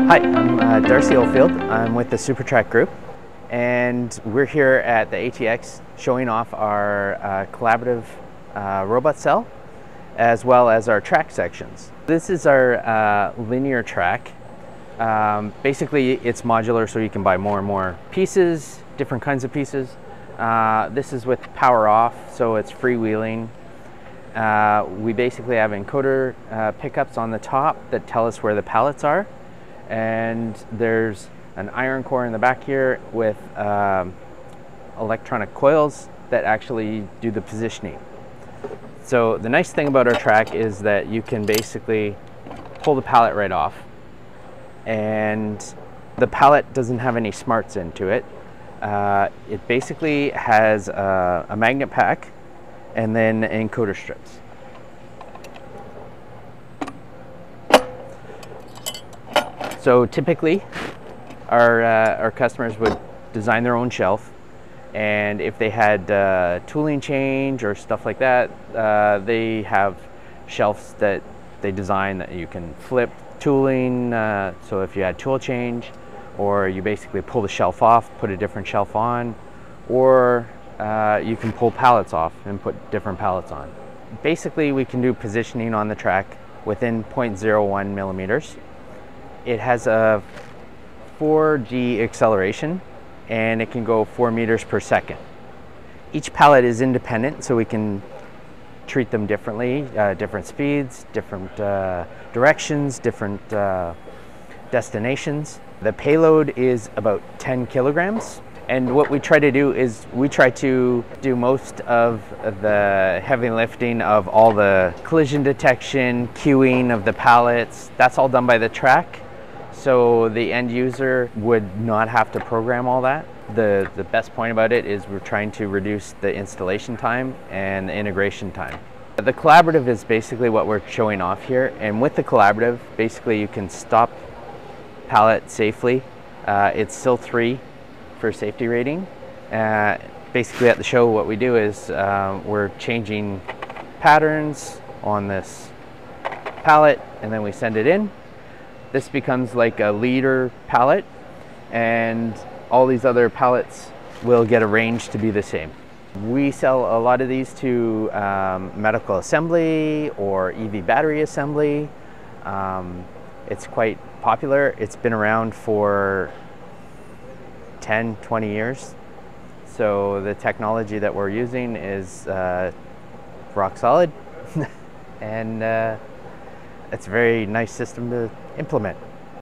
Hi, I'm Darcy Oldfield. I'm with the SuperTrak group, and we're here at the ATX showing off our collaborative robot cell as well as our track sections. This is our linear track. Basically, it's modular, so you can buy more and more pieces, different kinds of pieces. This is with power off, so it's freewheeling. We basically have encoder pickups on the top that tell us where the pallets are. And there's an iron core in the back here with electronic coils that actually do the positioning. So the nice thing about our track is that you can basically pull the pallet right off, and the pallet doesn't have any smarts into it. It basically has a magnet pack and then encoder strips. So typically, our customers would design their own shelf, and if they had tooling change or stuff like that, they have shelves that they design that you can flip tooling. So if you had tool change, or you basically pull the shelf off, put a different shelf on, or you can pull pallets off and put different pallets on. Basically, we can do positioning on the track within 0.01 millimeters. It has a 4G acceleration, and it can go 4 meters per second. Each pallet is independent, so we can treat them differently, different speeds, different directions, different destinations. The payload is about 10 kilograms. And what we try to do is we try to do most of the heavy lifting of all the collision detection, queuing of the pallets. That's all done by the track. So the end user would not have to program all that. The best point about it is we're trying to reduce the installation time and the integration time. The collaborative is basically what we're showing off here. And with the collaborative, basically you can stop pallet safely. It's still 3 for safety rating. Basically at the show, what we do is we're changing patterns on this pallet, and then we send it in. This becomes like a leader pallet, and all these other pallets will get arranged to be the same. We sell a lot of these to medical assembly or EV battery assembly. It's quite popular. It's been around for 10, 20 years. So the technology that we're using is rock solid and it's a very nice system to implement.